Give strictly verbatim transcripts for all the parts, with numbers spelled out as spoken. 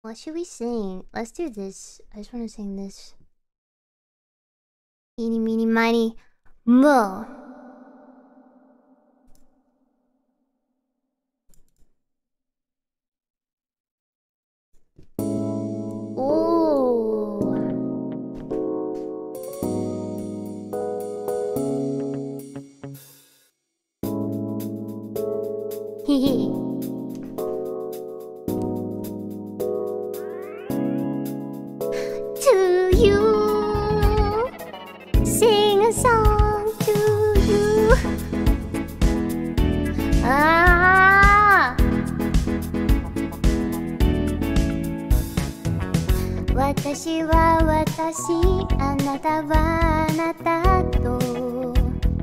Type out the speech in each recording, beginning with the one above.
What should we sing? Let's do this. I just want to sing this. Eeny, meeny, miny, mo. Oh. Hee To you, sing a song to you. Ah, 私は私、あなたはあなたと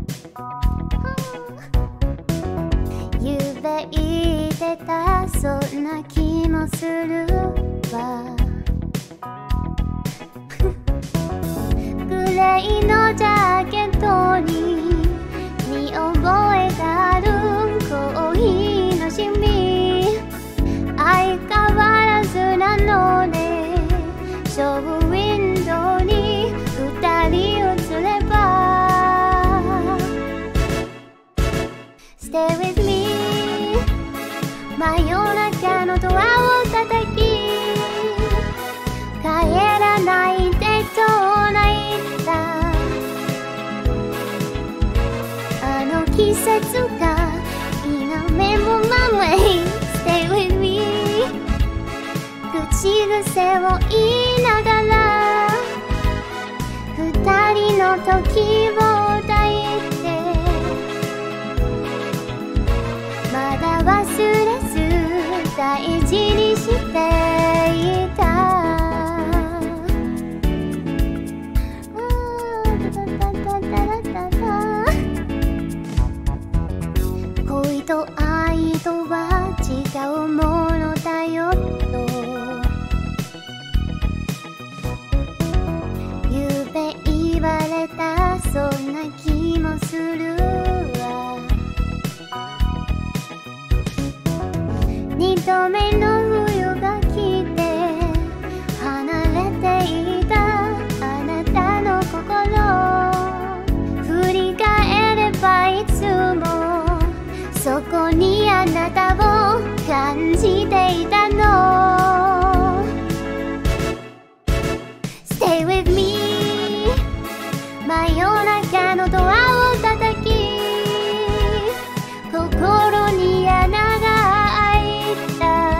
ゆうべ言ってた、そんな気もするわ。グレーのジャケットに見覚えがあるコーヒーのシミ、相変わらずなのね。ショーウィンドウに二人映れば Stay with me 真夜中のドアを叩き帰らないでと泣いたあの季節が今目も前 Stay with me 口癖を言いながら二人の時を抱いてまだ忘れず大事にしていた恋と愛とは違うものだよとゆうべ言われたそんな気もするわ二度目の冬が来て離れていたあなたの心振り返ればいつもそこにあなたを感じていたの Stay with me 真夜中のドアを叩き心に穴が開いた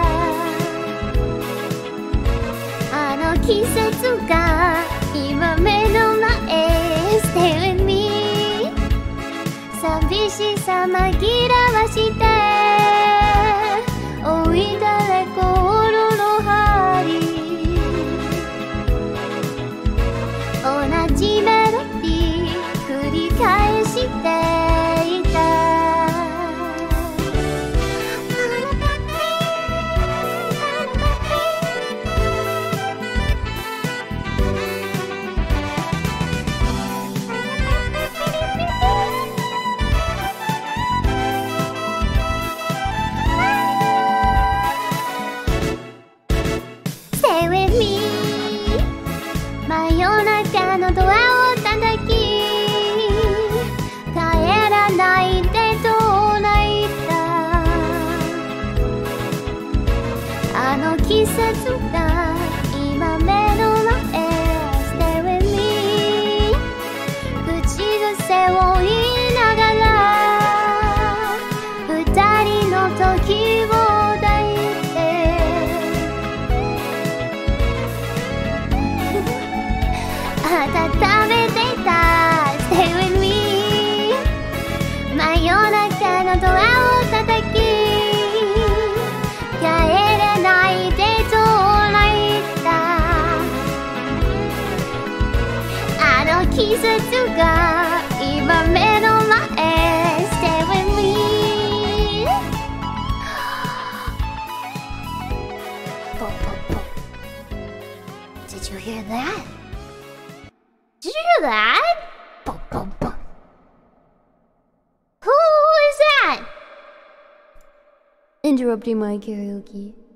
あの季節が今目の前 Stay with me 寂しさ紛らわしておいだレコードの針同じメロディー繰り返していた真夜中のドアを叩き帰らないでと泣いたあの季節が今目の前 Stay with me 口癖を言いながら二人の時を抱いて温めていた Stay with me 真夜中のドアを叩き帰れないでと泣いたあの季節が今目の前 Stay with me Pop, pop, pop. Did you hear that? Did you hear that? Bum, bum, bum. Who is that? Interrupting my karaoke.